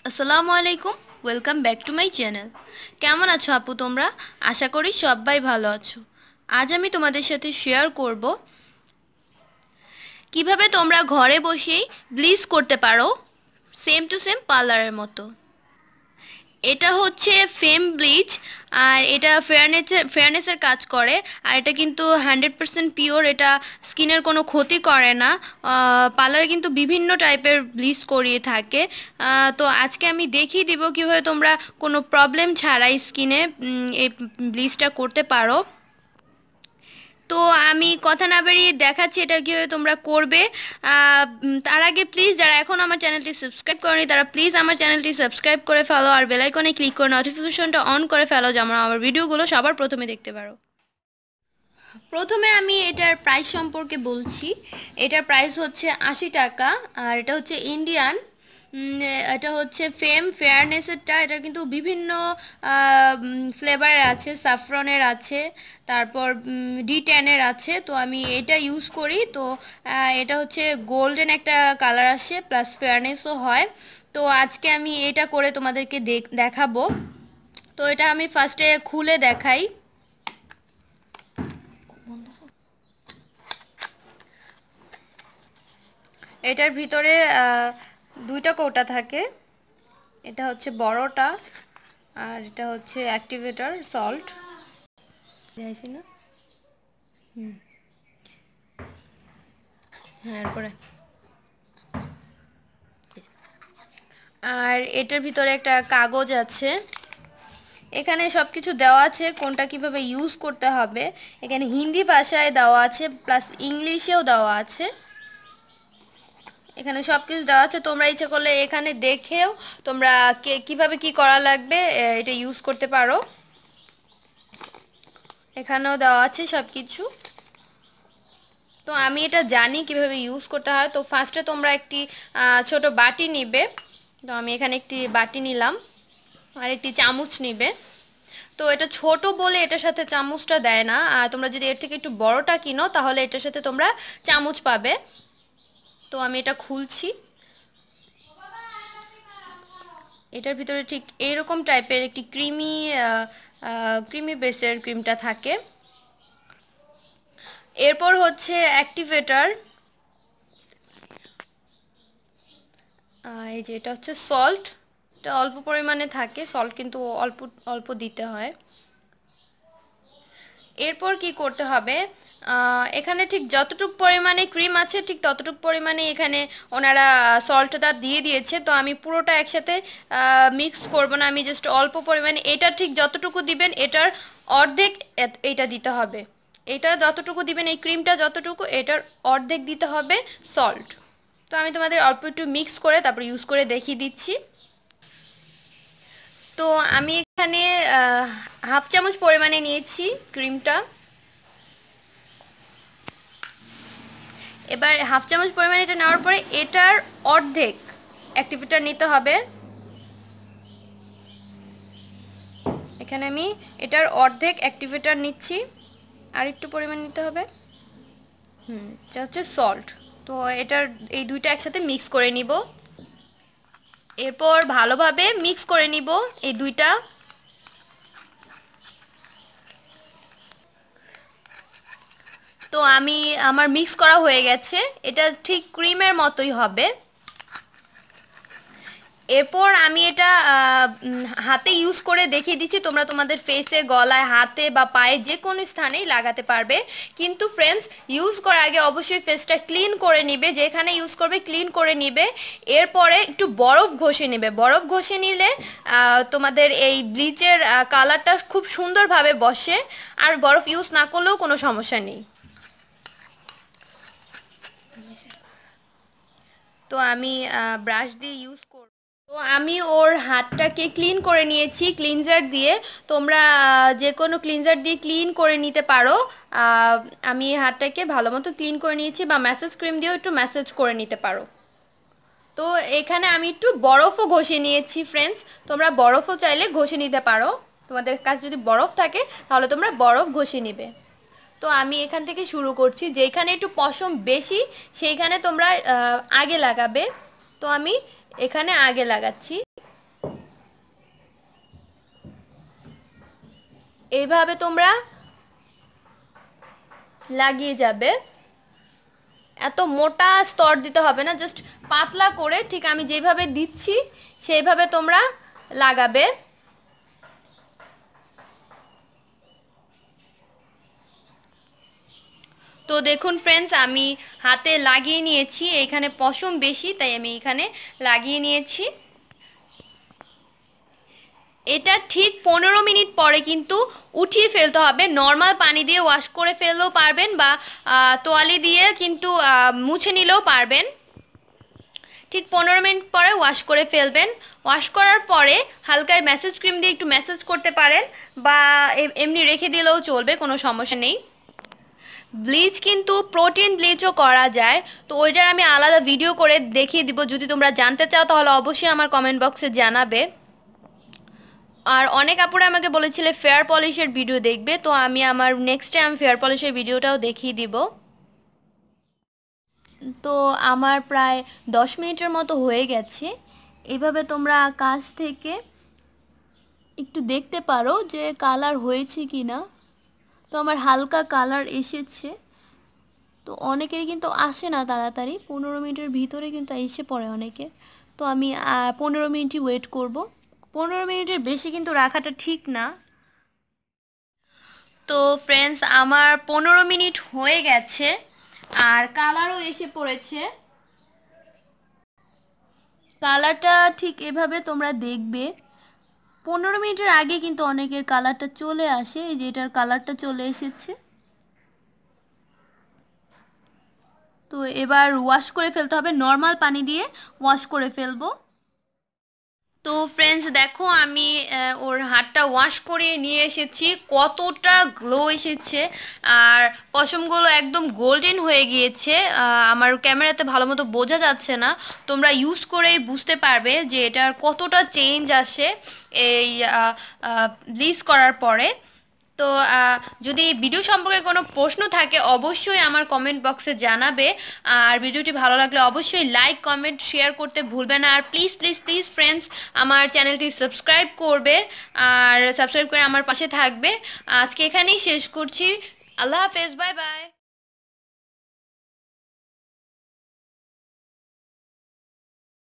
আসসালামু আলাইকুম। Welcome back to my channel. কেমন আছো আপু তোমরা? আশা করি সবাই ভালো আছো। আজ আমি তোমাদের সাথে শেয়ার করব কিভাবে তোমরা ঘরে বসেই ব্লিচ করতে পারো, সেম টু সেম পার্লারের মতো। এটা হচ্ছে ফেম ব্লিচ, আর এটা ফেয়ারনেসের কাজ করে। আর এটা কিন্তু 100% পিওর, এটা স্কিনের কোনো ক্ষতি করে না। পার্লারে কিন্তু বিভিন্ন টাইপের ব্লিচ করিয়ে থাকে। তো আজকে আমি দেখিয়ে দিব কীভাবে তোমরা কোনো প্রবলেম ছাড়াই স্কিনে এই ব্লিচটা করতে পারো। তো আমি কথা না বাড়িয়ে দেখাচ্ছি এটা কীভাবে তোমরা করবে। তার আগে প্লিজ যারা এখন আমার চ্যানেলটি সাবস্ক্রাইব করেনি তারা প্লিজ আমার চ্যানেলটি সাবস্ক্রাইব করে ফেলো, আর বেল আইকনে ক্লিক করে নোটিফিকেশনটা অন করে ফেলো, যেন আমার ভিডিওগুলো সবার প্রথমে দেখতে পারো। প্রথমে আমি এটার প্রাইস সম্পর্কে বলছি। এটার প্রাইস হচ্ছে 80 টাকা, আর এটা হচ্ছে ইন্ডিয়ান। এটা হচ্ছে ফেয়ারনেসেরটা। এটার কিন্তু বিভিন্ন ফ্লেভারের আছে, সাফরনের আছে, তারপর D10-এর আছে। তো আমি এটা ইউজ করি। তো এটা হচ্ছে গোল্ডেন একটা কালার আসে, প্লাস ফেয়ারনেসও হয়। তো আজকে আমি এটা করে তোমাদেরকে দেখাবো। তো এটা আমি ফার্স্টে খুলে দেখাই। এটার ভিতরে দুইটা কৌটা থাকে। এটা হচ্ছে বড়টা, আর এটা হচ্ছে অ্যাক্টিভেটর সল্ট। দেখাইছি না? হ্যাঁ, এরপরে আর এটার ভিতরে একটা কাগজ আছে। এখানে সব কিছু দেওয়া আছে, কোনটা কিভাবে ইউজ করতে হবে। এখানে হিন্দি ভাষায় দেওয়া আছে, প্লাস ইংলিশেও দেওয়া আছে। এখানে সব কিছু দেওয়া আছে, তোমরা ইচ্ছে করলে এখানে দেখেও তোমরা কিভাবে কি করা লাগবে এটা ইউজ করতে পারো। এখানেও দেওয়া আছে সব কিছু। তো আমি এটা জানি কিভাবে ইউজ করতে হয়। তো ফার্স্টে তোমরা একটি ছোট বাটি নিবে। তো আমি এখানে একটি বাটি নিলাম, আর একটি চামচ নিবে। তো এটা ছোট বলে এটার সাথে চামচটা দেয় না, আর তোমরা যদি এর থেকে একটু বড়টা কিনো তাহলে এটার সাথে তোমরা চামচ পাবে। তো আমি এটা খুলছি। এটার ভিতরে ঠিক এইরকম টাইপের একটি ক্রিমি বেসের ক্রিমটা থাকে। এরপর হচ্ছে অ্যাক্টিভেটর। এই যে এটা হচ্ছে সল্ট। এটা অল্প পরিমাণে থাকে সল্ট, কিন্তু অল্প অল্প দিতে হয়। এরপর কি করতে হবে, এখানে ঠিক যতটুকু পরিমাণে ক্রিম আছে ঠিক ততটুকু পরিমাণে এখানে ওনারা সল্টটা দিয়ে দিয়েছে। তো আমি পুরোটা একসাথে মিক্স করব না, আমি জাস্ট অল্প পরিমাণে, এটা ঠিক যতটুকু দিবেন এটার অর্ধেক এটা দিতে হবে। এটা যতটুকু দিবেন এই ক্রিমটা যতটুকু, এটার অর্ধেক দিতে হবে সল্ট। তো আমি তোমাদের অল্প একটু মিক্স করে তারপর ইউজ করে দেখিয়ে দিচ্ছি। তো আমি এখানে হাফ চামচ পরিমাণে নিয়েছি ক্রিমটা। এবার হাফ চামচ পরিমাণে এটা নেওয়ার পরে এটার অর্ধেক অ্যাক্টিভেটর নিতে হবে। এখানে আমি এটার অর্ধেক অ্যাক্টিভেটর নিচ্ছি, আর একটু পরিমাণ নিতে হবে। এটা হচ্ছে সল্ট। তো এটার এই দুইটা একসাথে মিক্স করে নিব। এরপর ভালোভাবে মিক্স করে নিব এই দুইটা। তো আমার মিক্স করা হয়ে গেছে, এটা ঠিক ক্রিমের মতোই হবে। এরপর আমি এটা হাতে ইউজ করে দেখিয়ে দিচ্ছি। তোমরা তোমাদের ফেসে, গলায়, হাতে বা পায়ে যে কোনো স্থানেই লাগাতে পারবে। কিন্তু ফ্রেন্ডস, ইউজ করার আগে অবশ্যই ফেসটা ক্লিন করে নিবে, যেখানে ইউজ করবে ক্লিন করে নিবে। এরপরে একটু বরফ ঘষে নেবে। বরফ ঘষে নিলে তোমাদের এই ব্লিচের কালারটা খুব সুন্দরভাবে বসে। আর বরফ ইউজ না করলেও কোনো সমস্যা নেই। তো আমি ব্রাশ দিয়ে ইউজ করব। তো আমি ওর হাতটাকে ক্লিন করে নিয়েছি ক্লিনজার দিয়ে। তোমরা যে কোনো ক্লিনজার দিয়ে ক্লিন করে নিতে পারো। আমি হাতটাকে ভালো মতো ক্লিন করে নিয়েছি, বা ম্যাসেজ ক্রিম দিয়েও একটু ম্যাসেজ করে নিতে পারো। তো এখানে আমি একটু বরফও ঘষে নিয়েছি ফ্রেন্ডস। তোমরা বরফও চাইলে ঘষে নিতে পারো। তোমাদের কাছে যদি বরফ থাকে তাহলে তোমরা বরফ ঘষে নিবে। তো আমি এখান থেকে শুরু করছি। যেখানে একটু পশম বেশি সেইখানে তোমরা আগে লাগাবে। তো আমি এখানে আগে লাগাচ্ছি। এইভাবে তোমরা লাগিয়ে যাবে। এত মোটা স্তর দিতে হবে না, জাস্ট পাতলা করে ঠিক আমি যেভাবে দিচ্ছি সেইভাবে তোমরা লাগাবে। তো দেখুন ফ্রেন্ডস, আমি হাতে লাগিয়ে নিয়েছি, এখানে পশম বেশি তাই আমি এখানে লাগিয়ে নিয়েছি। এটা ঠিক 15 মিনিট পরে কিন্তু উঠিয়ে ফেলতে হবে। নর্মাল পানি দিয়ে ওয়াশ করে ফেললেও পারবেন বা তোয়ালি দিয়ে কিন্তু মুছে নিলেও পারবেন। ঠিক 15 মিনিট পরে ওয়াশ করে ফেলবেন। ওয়াশ করার পরে হালকা ম্যাসেজ ক্রিম দিয়ে একটু ম্যাসেজ করতে পারেন বা এমনি রেখে দিলেও চলবে, কোনো সমস্যা নেই। ব্লিচ কিন্তু প্রোটিন ব্লিচও করা যায়, তো ওইটার আমি আলাদা ভিডিও করে দেখিয়ে দিব। যদি তোমরা জানতে চাও তাহলে অবশ্যই আমার কমেন্ট বক্সে জানাবে। আর অনেক আপুরা আমাকে বলেছিলে ফেয়ার পলিশের ভিডিও দেখবে, তো আমি আমার নেক্সট টাইম ফেয়ার পলিশের ভিডিওটাও দেখিয়ে দিব। তো আমার প্রায় 10 মিনিটের মতো হয়ে গেছে। এভাবে তোমরা কাছ থেকে একটু দেখতে পারো যে কালার হয়েছে কি না। তো আমার হালকা কালার এসেছে। তো অনেকেরই কিন্তু আসে না তাড়াতাড়ি, 15 মিনিটের ভিতরে কিন্তু এসে পড়ে অনেকে। তো আমি 15 মিনিটই ওয়েট করব। 15 মিনিটের বেশি কিন্তু রাখাটা ঠিক না। তো ফ্রেন্ডস, আমার 15 মিনিট হয়ে গেছে আর কালারও এসে পড়েছে। কালারটা ঠিক এভাবে তোমরা দেখবে। 15 মিনিটের আগে কিন্তু অনেকের কালারটা চলে আসে, এই যে এটার কালারটা চলে এসেছে। তো এবার ওয়াশ করে ফেলতে হবে, নর্মাল পানি দিয়ে ওয়াশ করে ফেলবো। তো ফ্রেন্ডস দেখো, আমি ওর হাতটা ওয়াশ করে নিয়ে এসেছি, কতটা গ্লো এসেছে আর পশমগুলো একদম গোল্ডেন হয়ে গিয়েছে। আমার ক্যামেরাতে ভালো মতো বোঝা যাচ্ছে না, তোমরা ইউজ করেই বুঝতে পারবে যে এটার কতটা চেঞ্জ আসে এই ব্লিচ করার পরে। তো যদি ভিডিও সম্পর্কে কোনো প্রশ্ন থাকে অবশ্যই আমার কমেন্ট বক্সে জানাবে। আর ভিডিওটি ভালো লাগলে অবশ্যই লাইক কমেন্ট শেয়ার করতে ভুলবে না। আর প্লিজ প্লিজ প্লিজ ফ্রেন্ডস, আমার চ্যানেলটি সাবস্ক্রাইব করবে আর সাবস্ক্রাইব করে আমার পাশে থাকবে। আজকে এখানেই শেষ করছি। আল্লাহ হাফেজ, বাই বাই।